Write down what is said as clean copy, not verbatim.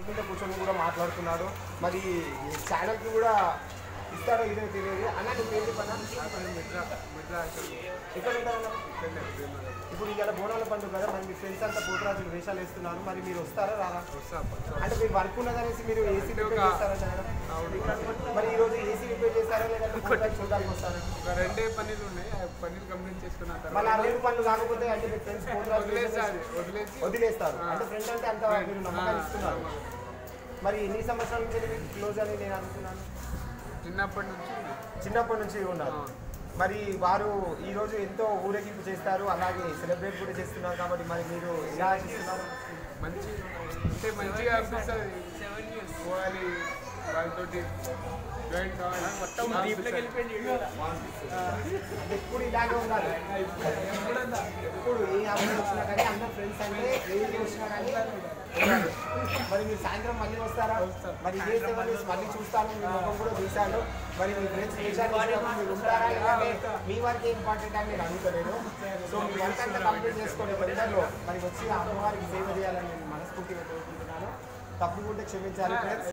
కింద కూర్చొని కూడా మాట్లాడుతున్నాడు. మరి ఛానల్కి కూడా ఇస్తాడో ఇదో తెలియదు. అన్న నీ పేరు చెప్పన్నా? ఎక్కడ ఉంటారన్నా? ఇప్పుడు ఇలా బోనాల పండుగ కదా, మరి మీ ఫ్రెండ్స్ అంతా పోతురాజులు వేషాలు వేస్తున్నారు. మరి మీరు వస్తారా రారా? అంటే మీరు వర్క్ ఉన్నదనేసి మీరు ఏసీ రిపేర్ చేస్తారా? మరి ఈరోజు ఏసీ రిపేర్ చేస్తారా లేదంటే చూడడానికి వస్తారా? రెండే పనులు ఉన్నాయి, పనులు కంప్లీట్ చేసుకున్నాను. మళ్ళీ ఆ రెండు పనులు కాకపోతే అంటే మీ ఫ్రెండ్స్ వదిలేస్తారు. అంటే ఫ్రెండ్ అంటే అంత మీరు నమ్మకాలు ఇస్తున్నారు. మరి ఎన్ని సంవత్సరాల నుంచి మీకు క్లోజ్ అని నేను అనుకున్నాను? చిన్నప్పటి నుంచి ఉన్నారు. మరి వారు ఈరోజు ఎంతో ఊరేగింపు చేస్తారు, అలాగే సెలబ్రేట్ కూడా చేస్తున్నారు. కాబట్టి మరి మీరు ఎలా ఆశిస్తున్నారు? మంచిగా అనిపిస్తుంది. పోవాలి వాళ్ళతోటి జాయిన్ కావాలి. ఎప్పుడు ఇలాగే ఉండాలి. ఎప్పుడు ఏ అబ్బాయి వచ్చినా కానీ అందరూ ఫ్రెండ్స్ అంటే ఏది వచ్చినా కానీ. మరి మీరు సాయంత్రం మళ్ళీ వస్తారా? మరి ఇదే సేవలు మళ్ళీ చూస్తాను, మీ ముఖం కూడా చూశాను. మరి మీ ఫ్రెండ్స్ మీరు ఉంటారా లేదంటే మీ వర్క్ ఇంపార్టెంట్ అని నేను అడుగుతలేను. సో మీ వర్క్ అంతా కంప్లీట్ చేసుకునే వెంటనే మరి వచ్చి అమ్మవారికి సేవ చేయాలని నేను మనస్ఫూర్తిగా కోరుకుంటున్నాను. తప్పుకుంటే క్షమించాలి ఫ్రెండ్స్.